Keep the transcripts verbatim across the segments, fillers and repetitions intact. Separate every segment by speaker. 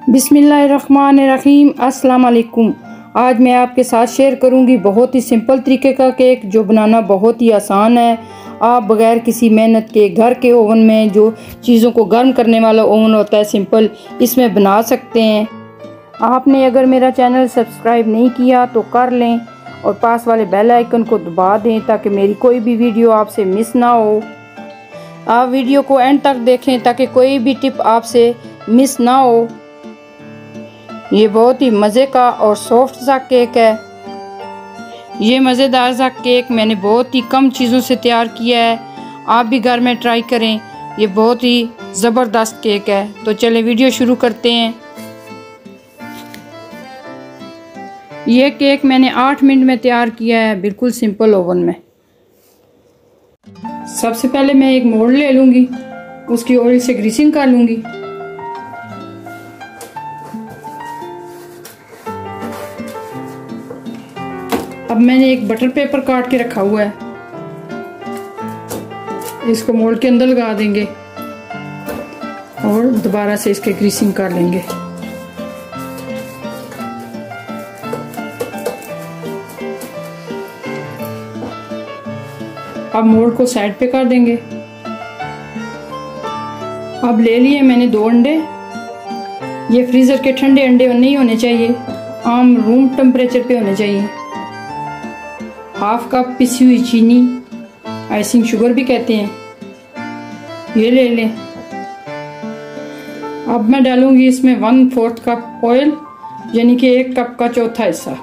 Speaker 1: बिस्मिल्लाहिर्रहमानिर्रहीम। अस्सलाम वालेकुम। आज मैं आपके साथ शेयर करूंगी बहुत ही सिंपल तरीके का केक जो बनाना बहुत ही आसान है। आप बगैर किसी मेहनत के घर के ओवन में जो चीज़ों को गर्म करने वाला ओवन होता है सिंपल, इसमें बना सकते हैं। आपने अगर मेरा चैनल सब्सक्राइब नहीं किया तो कर लें और पास वाले बेल आइकन को दबा दें ताकि मेरी कोई भी वीडियो आपसे मिस ना हो। आप वीडियो को एंड तक देखें ताकि कोई भी टिप आपसे मिस ना हो। ये बहुत ही मज़े का और सॉफ्ट सा केक है। ये मज़ेदार सा केक मैंने बहुत ही कम चीज़ों से तैयार किया है। आप भी घर में ट्राई करें, ये बहुत ही ज़बरदस्त केक है। तो चलें वीडियो शुरू करते हैं। ये केक मैंने आठ मिनट में तैयार किया है, बिल्कुल सिंपल ओवन में। सबसे पहले मैं एक मोल्ड ले लूँगी, उसकी ऑयल से ग्रीसिंग कर लूँगी। अब मैंने एक बटर पेपर काट के रखा हुआ है, इसको मोल्ड के अंदर लगा देंगे और दोबारा से इसके ग्रीसिंग कर लेंगे। अब मोल्ड को साइड पे कर देंगे। अब ले लिए मैंने दो अंडे। ये फ्रीजर के ठंडे अंडे नहीं होने चाहिए, आम रूम टेम्परेचर पे होने चाहिए। हाफ कप पिसी हुई चीनी, आइसिंग शुगर भी कहते हैं, ये ले लें। अब मैं डालूंगी इसमें वन फोर्थ कप ऑयल, यानी कि एक कप का चौथा हिस्सा।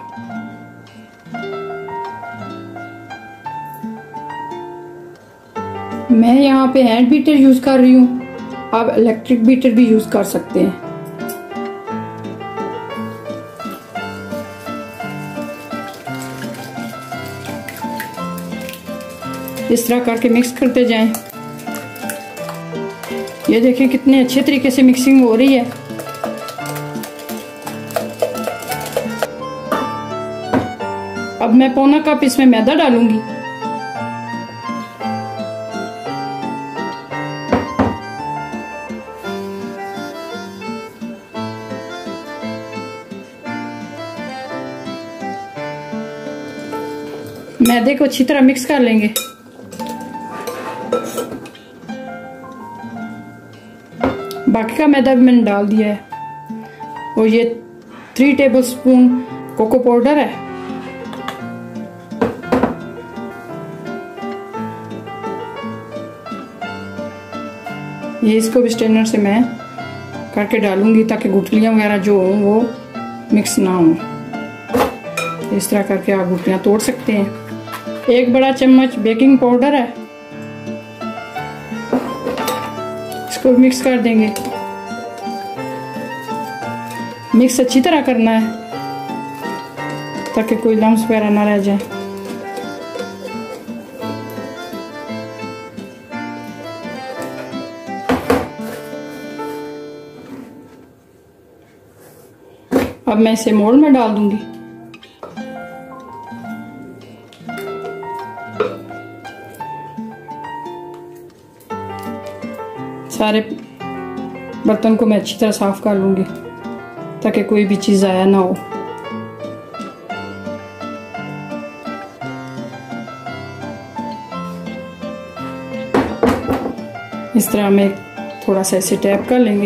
Speaker 1: मैं यहाँ पे हैंड बीटर यूज कर रही हूँ, आप इलेक्ट्रिक बीटर भी यूज कर सकते हैं। इस तरह करके मिक्स करते जाएं। ये देखें कितने अच्छे तरीके से मिक्सिंग हो रही है। अब मैं पौना कप इसमें मैदा डालूंगी। मैदे को अच्छी तरह मिक्स कर लेंगे। बाकी का मैदा भी मैंने डाल दिया है और ये थ्री टेबलस्पून कोको पाउडर है। ये इसको भी स्ट्रेनर से मैं करके डालूंगी ताकि गुठलियां वगैरह जो हो वो मिक्स ना हो। इस तरह करके आप गुठलियां तोड़ सकते हैं। एक बड़ा चम्मच बेकिंग पाउडर है, इसको मिक्स कर देंगे। मिक्स अच्छी तरह करना है ताकि कोई लम्स वगैरह ना रह जाए। अब मैं इसे मोल्ड में डाल दूंगी। सारे बर्तन को मैं अच्छी तरह साफ कर लूंगी ताकि कोई भी चीज़ ज़ाया ना हो। इस तरह में थोड़ा सा इसे टैप कर लेंगे।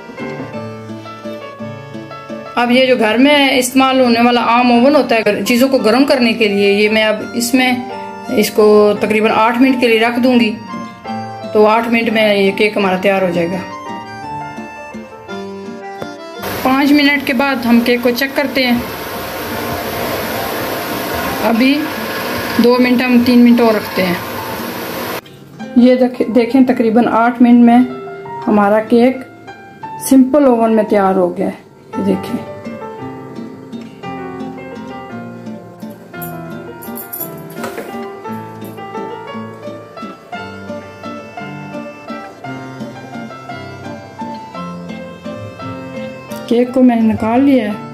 Speaker 1: अब ये जो घर में इस्तेमाल होने वाला आम ओवन होता है चीज़ों को गर्म करने के लिए, ये मैं अब इसमें इसको तकरीबन आठ मिनट के लिए रख दूंगी। तो आठ मिनट में ये केक हमारा तैयार हो जाएगा। पाँच मिनट के बाद हम केक को चेक करते हैं। अभी दो मिनट हम तीन मिनट और रखते हैं। ये देखें तकरीबन आठ मिनट में हमारा केक सिंपल ओवन में तैयार हो गया है। ये देखें, केक को मैंने निकाल लिया है।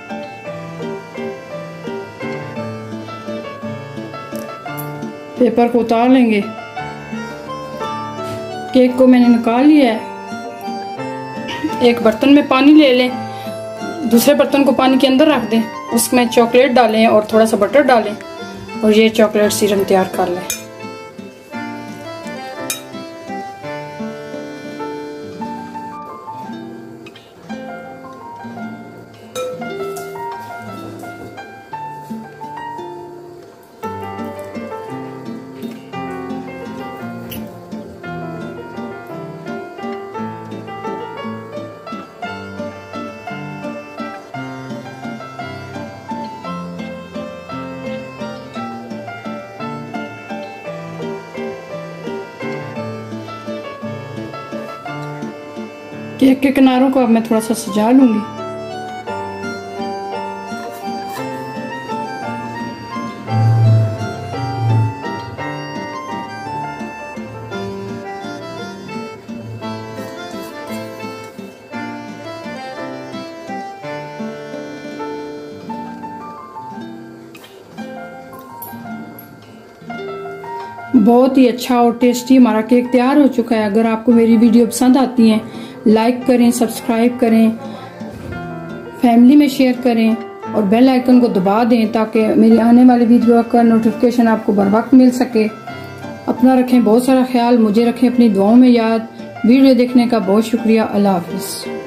Speaker 1: पेपर को उतार लेंगे। केक को मैंने निकाल लिया है। एक बर्तन में पानी ले लें दूसरे बर्तन को पानी के अंदर रख दें, उसमें चॉकलेट डालें और थोड़ा सा बटर डालें और ये चॉकलेट सीरम तैयार कर लें। केक के किनारों को अब मैं थोड़ा सा सजा लूंगी। बहुत ही अच्छा और टेस्टी हमारा केक तैयार हो चुका है। अगर आपको मेरी वीडियो पसंद आती है, लाइक करें, सब्सक्राइब करें, फैमिली में शेयर करें और बेल आइकन को दबा दें ताकि मेरी आने वाली वीडियो का नोटिफिकेशन आपको बर वक्त मिल सके। अपना रखें बहुत सारा ख्याल, मुझे रखें अपनी दुआओं में याद। वीडियो देखने का बहुत शुक्रिया। अल्लाह हाफिज़।